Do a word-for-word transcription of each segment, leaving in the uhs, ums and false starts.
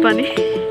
पानी।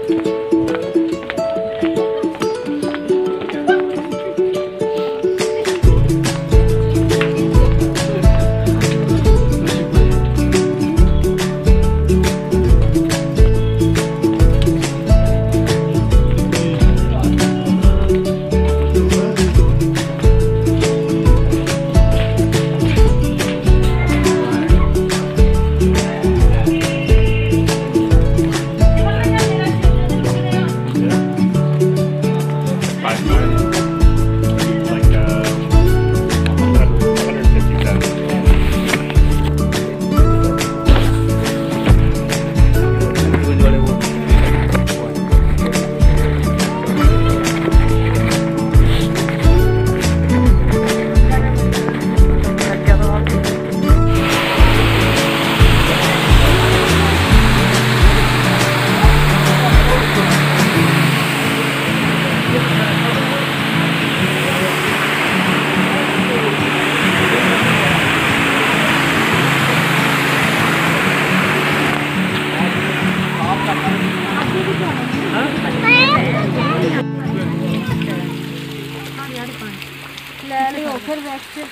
ले लियो फिर वैक्स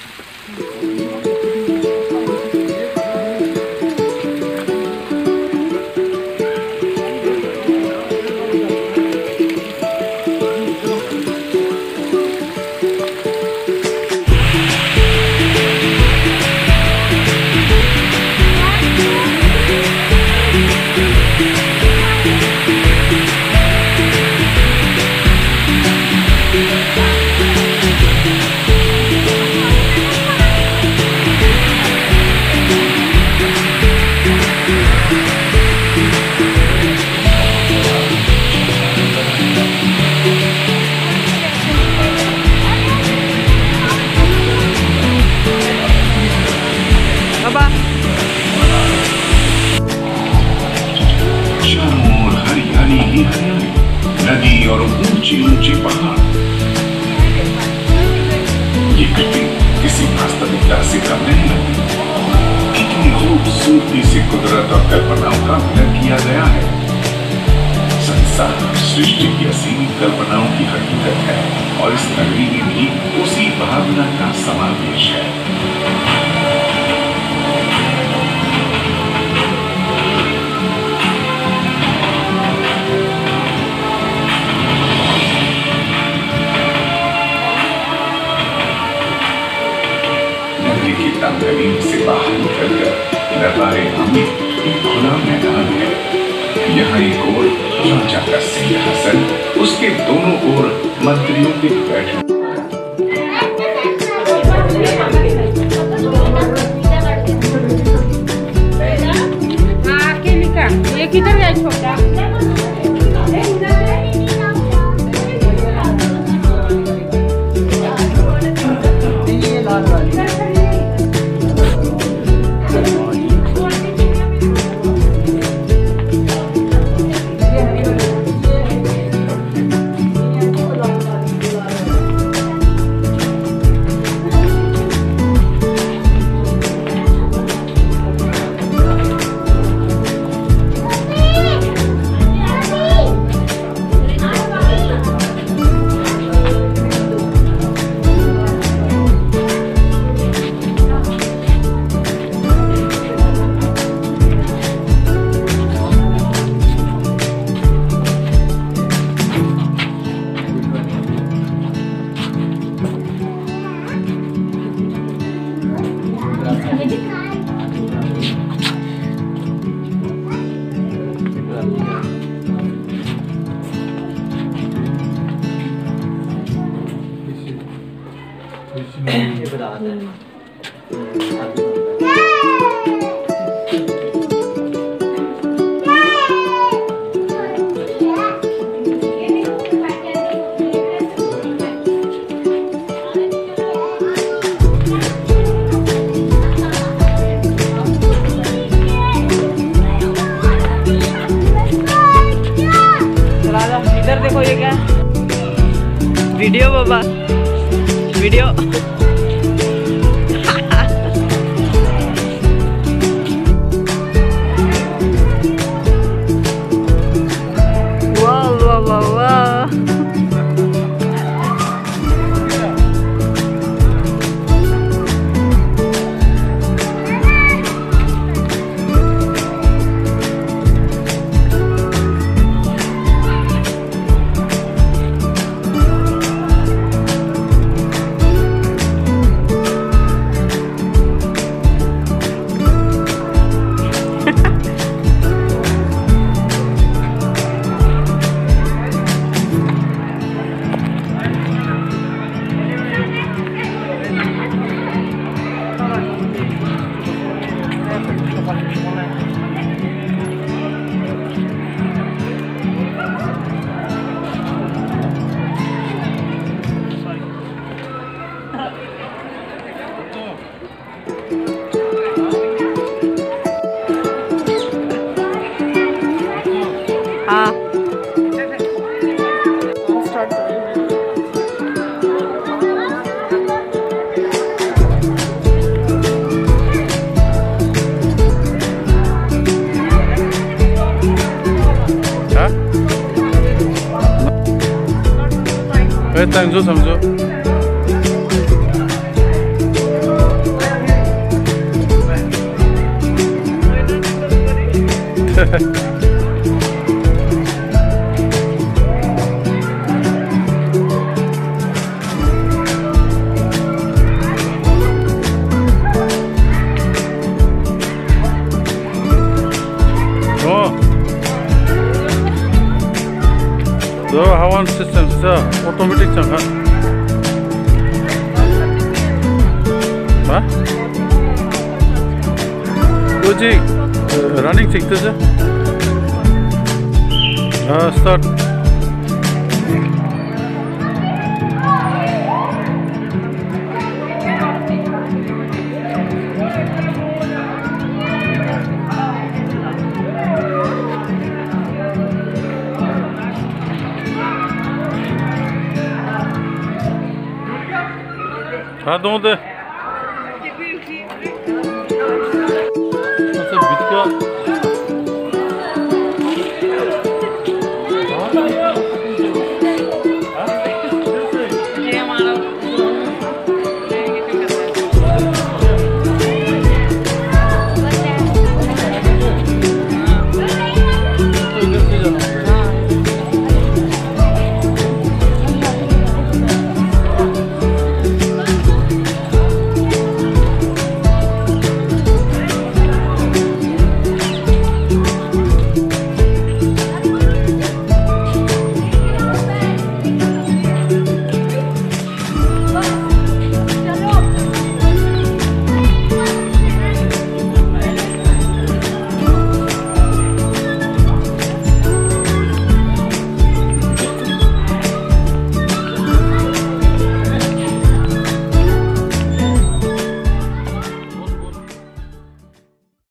नदी और ऊंचे ऊंचे पहाड़। ये कटिंग किसी वास्तविकता से कम नहीं लगती। इतनी खूबसूरती से कुदरत और कल्पनाओं का मिलन किया गया है। संसार सृष्टि की असीमित कल्पनाओं की हकीकत है और इस नगरी में भी उसी भावना का समावेश है। तंगलीन से बाहर निकलकर दरबारे आमिर एक खुला मैदान है। यहाँ एक ओर राजा का सिंहासन, उसके दोनों ओर मंत्रियों के बैठने। ये किधर गया छोटा? इधर देखो, ये क्या वीडियो बाबा वीडियो हाँ समझो समझो 저 하원 시스템 진짜 오토매틱 잠깐 뭐? 로직 रनिंग सीखते थे हाँ स्टार्ट हाँ दो दे